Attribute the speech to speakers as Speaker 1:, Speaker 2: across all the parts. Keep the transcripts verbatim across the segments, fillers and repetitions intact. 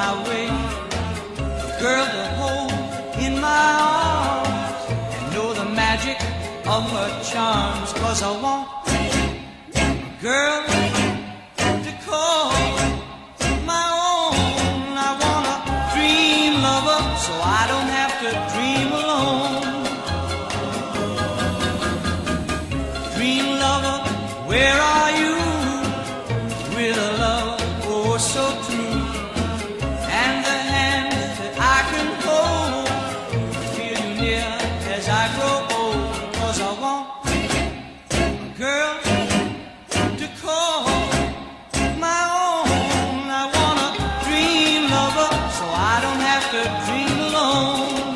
Speaker 1: my way, a girl to hold in my arms and know the magic of her charms. 'Cause I want a girl to call my own. I want a dream lover so I don't have to dream alone. Dream lover, where are you? With a love oh so true, and the hand that I can hold, feel you near as I grow old. 'Cause I want a girl to call my own. I want a dream lover so I don't have to dream alone.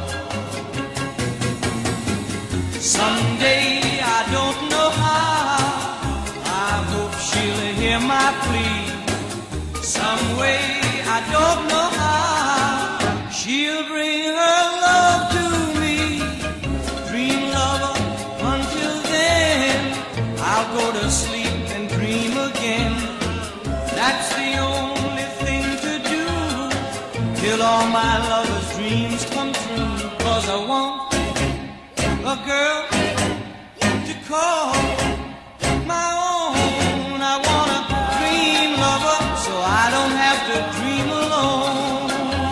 Speaker 1: Someday, I don't know how, I hope she'll hear my plea. Some way, I don't know how, she'll bring her love to me. Dream lover, until then, I'll go to sleep and dream again. That's the only thing to do, till all my lover's dreams come true. 'Cause I want a girl to call my own. I want a dream lover so I don't have to dream alone.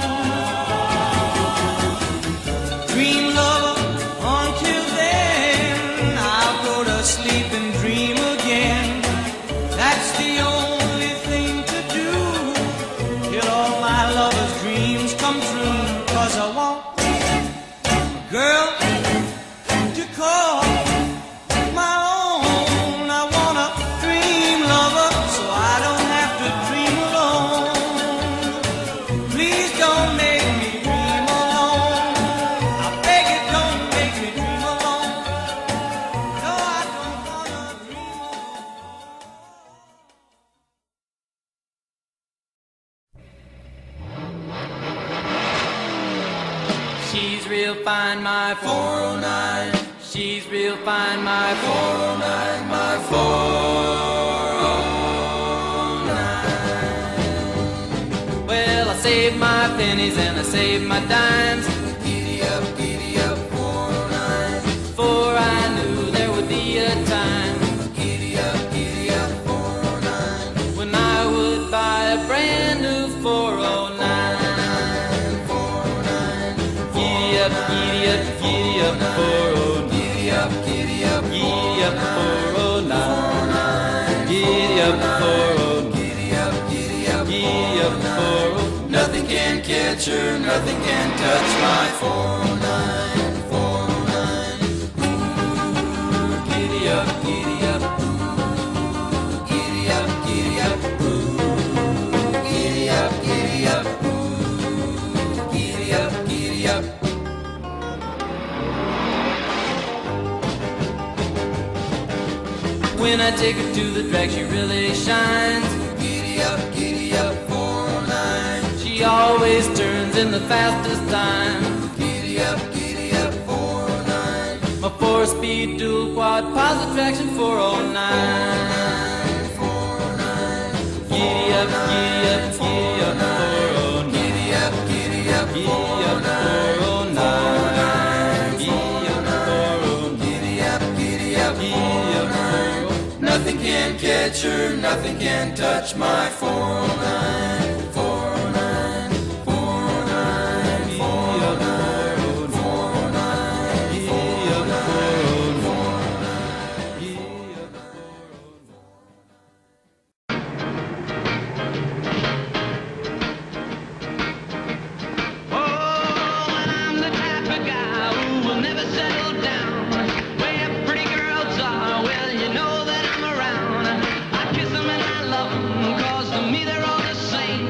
Speaker 1: Dream lover, until then, I'll go to sleep and dream again. That's the only thing to do, till all my lover's dreams come true. 'Cause I want a girl to call my own. I want a dream lover so I don't have to dream alone. Please don't make me dream alone. I beg you, don't make me dream alone. No, I don't wanna dream alone. She's real fine, my four oh nine. She's real fine, my four oh nine, my four oh nine. Well, I saved my pennies and I saved my dimes. Giddy up, giddy up, four oh nine. For I knew there would be a time. Giddy up, giddy up, four oh nine. When I would buy a brand new four oh nine. four oh nine. Giddy up, giddy up, giddy up, four oh nine. Giddy up, giddy up, four oh nine. Giddy up, four oh nine. Giddy up, giddy up, giddy up, four oh nine. Nothing can catch her, nothing can touch my four oh nine. four oh nine. Ooh, giddy up, giddy up. Ooh, giddy up, giddy up. Ooh, giddy up, giddy up. Ooh, giddy up, giddy up. When I take her to the track, she really shines. Giddy up, giddy up, four oh nine. She always turns in the fastest time. Giddy up, giddy up, four oh nine. My four-speed dual quad positive traction four oh nine. four oh nine. Giddy up, giddy up, giddy up, four oh nine. Giddy up, giddy up, giddy up, four oh nine. Giddy up, four oh nine. Giddy up, giddy up, giddy up, four oh nine. Nothing can catch her, nothing can touch my four oh nine. four oh nine, four oh nine, four oh nine, four oh nine, four oh nine, four oh nine. Oh, and I'm the type of guy who will never settle down. Where pretty girls are, well, you know that I'm around. I kiss them and I love them, 'cause to me they're all the same.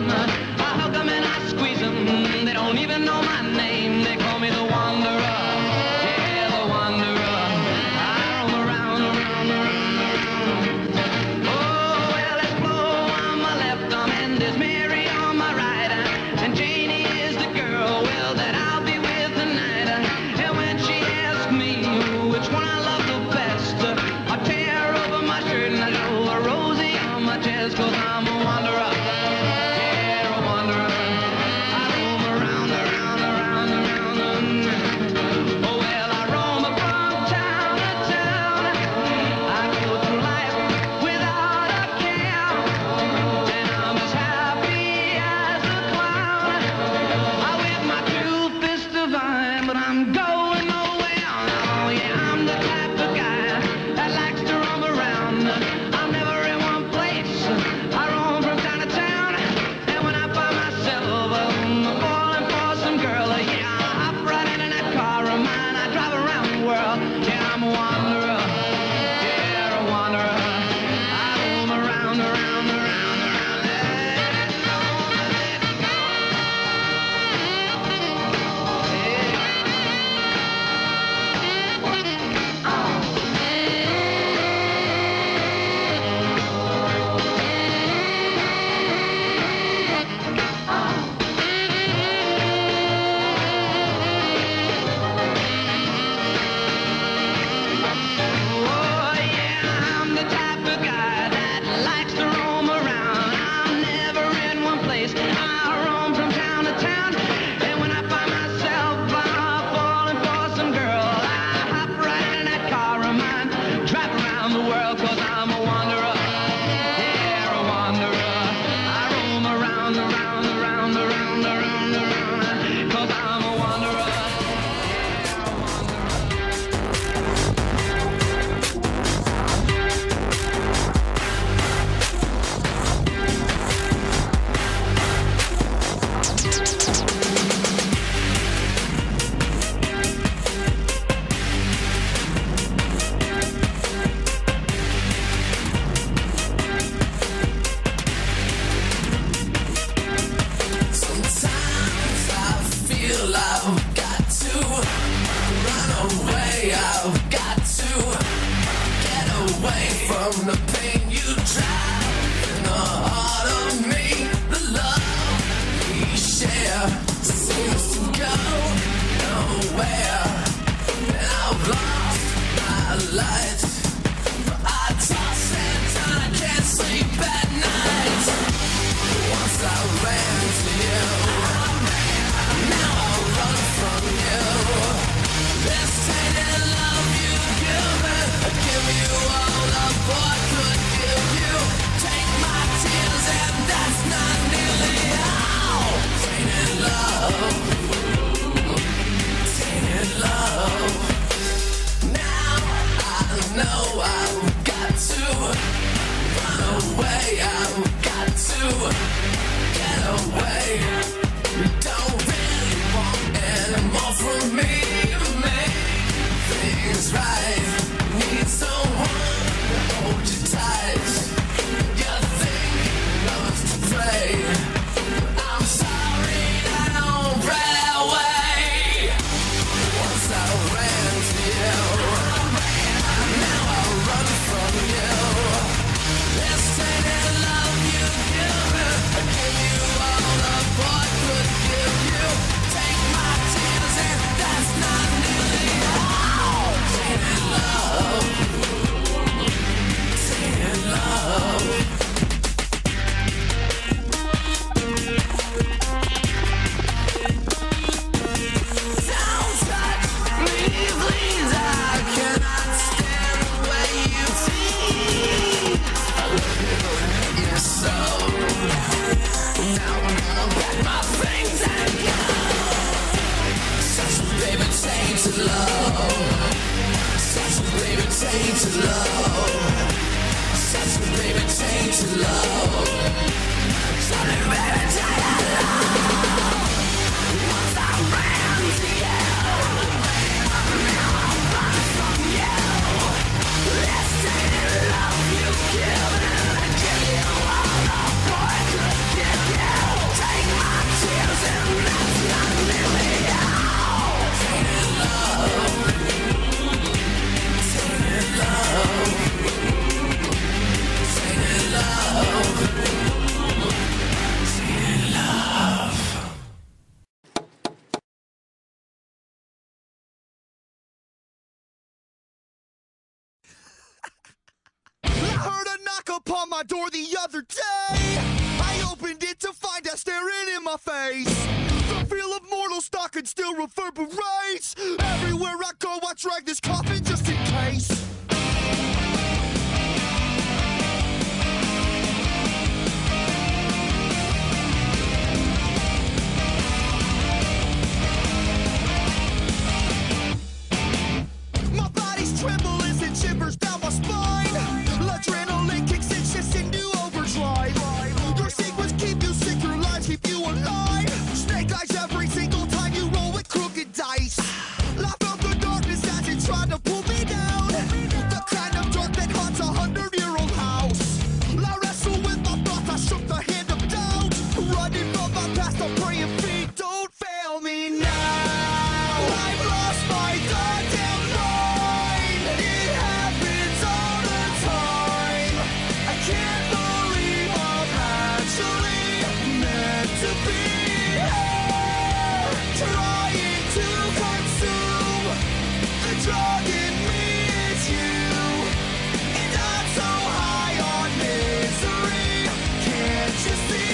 Speaker 1: I've got to run away. I've got to get away from the pain you drive in the heart of me. The love we share seems to go nowhere, and I've lost my light. I toss and turn, I can't sleep at night. Once I ran to you, now I run from you. This tainted love you give me, I give you all a boy could give you. Take my tears and that's not nearly all. Tainted love, tainted love. Now I know I've got to run away. I've got to get away. You don't really want any more from me to make things right. Need someone to hold you tight. You think love's to play. I'm sorry, I don't pray away. Once I ran to you, now I run from you. This tainted love you give me, I give you all a boy could give you. Take my tears and that's not nearly all. Tainted love, tainted love. Don't touch me, please. I cannot stand the way you tease. I love you, you're so. Now I'm gonna pack my things and go. Such a baby tainted love. Such a baby tainted love. Such a baby tainted love. Such a baby tainted love. Once I ran to you, now I run from you. This tainted love you give me, I give you all a boy could give you. Take my tears and that's not nearly all. Tainted love, tainted love, tainted love, tainted love.
Speaker 2: I heard a knock upon my door the other day. I opened it to find her staring in my face. The feel of mortal stalking still reverberates. Everywhere I go, I drag this coffin just in case. My body's tremble as it shivers down my spine. Adrenaline kicks in, shifts into overdrive. Your secrets keep you sick, your lies keep you alive. Snake eyes every single time you roll with crooked dice. Laugh out the darkness as it tried to pull me down. The kind of dark that haunts a hundred-year-old house. I wrestle with my thoughts, I shook the hand of doubt. Running from my past, I'm praying feet don't fail me now. I've lost my goddamn mind. It happens all the time. I can't believe I'm actually meant to be here. Trying to consume the drug in me is you. And I'm so high on misery. Can't you see?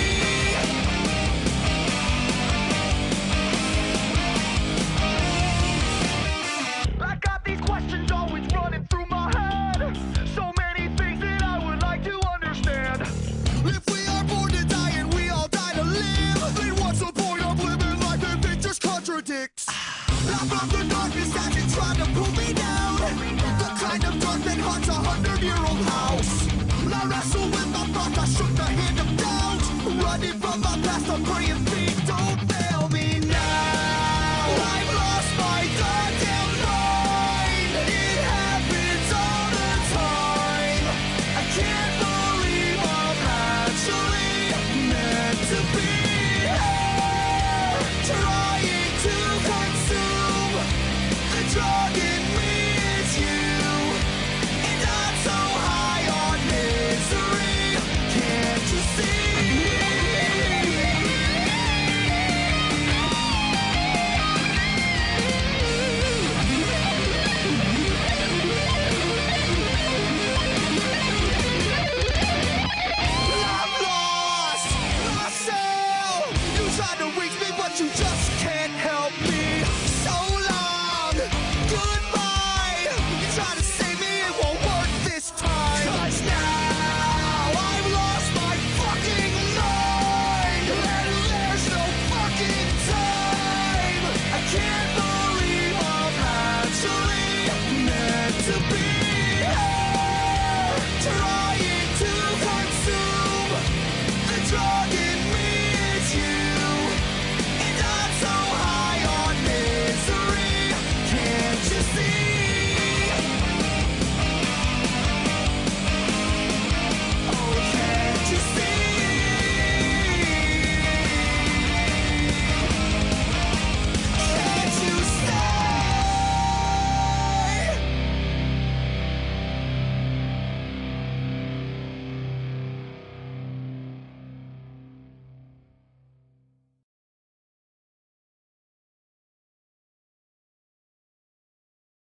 Speaker 2: I got these questions always running through my head. So many things that I would like to understand. If we are born to die and we all die to live, then what's the point of living life if it just contradicts?